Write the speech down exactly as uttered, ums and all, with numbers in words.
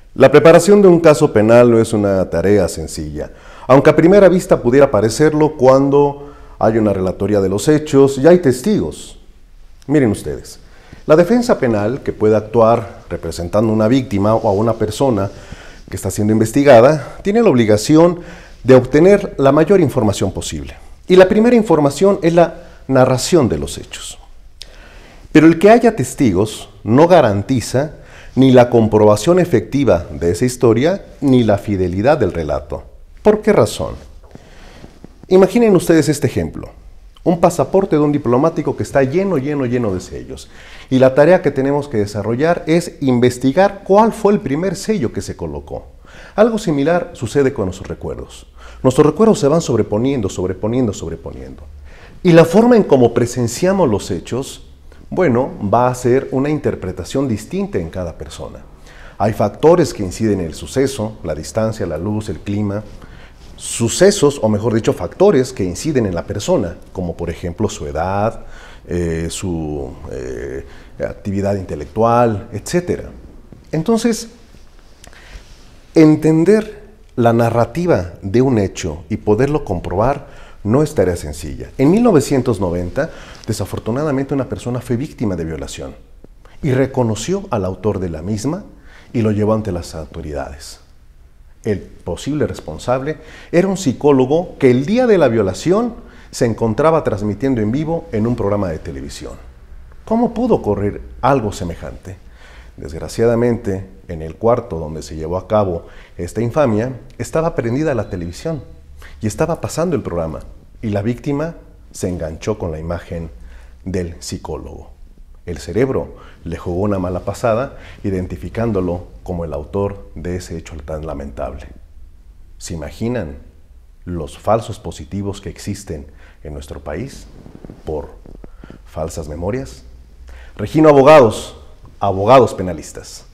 La preparación de un caso penal no es una tarea sencilla, aunque a primera vista pudiera parecerlo cuando hay una relatoría de los hechos y hay testigos. Miren ustedes, la defensa penal, que puede actuar representando a una víctima o a una persona que está siendo investigada, tiene la obligación de obtener la mayor información posible. Y la primera información es la narración de los hechos. Pero el que haya testigos no garantiza ni la comprobación efectiva de esa historia, ni la fidelidad del relato. ¿Por qué razón? Imaginen ustedes este ejemplo. Un pasaporte de un diplomático que está lleno, lleno, lleno de sellos. Y la tarea que tenemos que desarrollar es investigar cuál fue el primer sello que se colocó. Algo similar sucede con nuestros recuerdos. Nuestros recuerdos se van sobreponiendo, sobreponiendo, sobreponiendo. Y la forma en cómo presenciamos los hechos, bueno, va a ser una interpretación distinta en cada persona. Hay factores que inciden en el suceso, la distancia, la luz, el clima. Sucesos, o mejor dicho, factores que inciden en la persona, como por ejemplo su edad, eh, su eh, actividad intelectual, etcétera. Entonces, entender la narrativa de un hecho y poderlo comprobar no es tarea sencilla. En mil novecientos noventa, desafortunadamente, una persona fue víctima de violación y reconoció al autor de la misma y lo llevó ante las autoridades. El posible responsable era un psicólogo que el día de la violación se encontraba transmitiendo en vivo en un programa de televisión. ¿Cómo pudo ocurrir algo semejante? Desgraciadamente, en el cuarto donde se llevó a cabo esta infamia, estaba prendida la televisión y estaba pasando el programa, y la víctima se enganchó con la imagen del psicólogo. El cerebro le jugó una mala pasada, identificándolo como el autor de ese hecho tan lamentable. ¿Se imaginan los falsos positivos que existen en nuestro país por falsas memorias? Regino Abogados, abogados penalistas.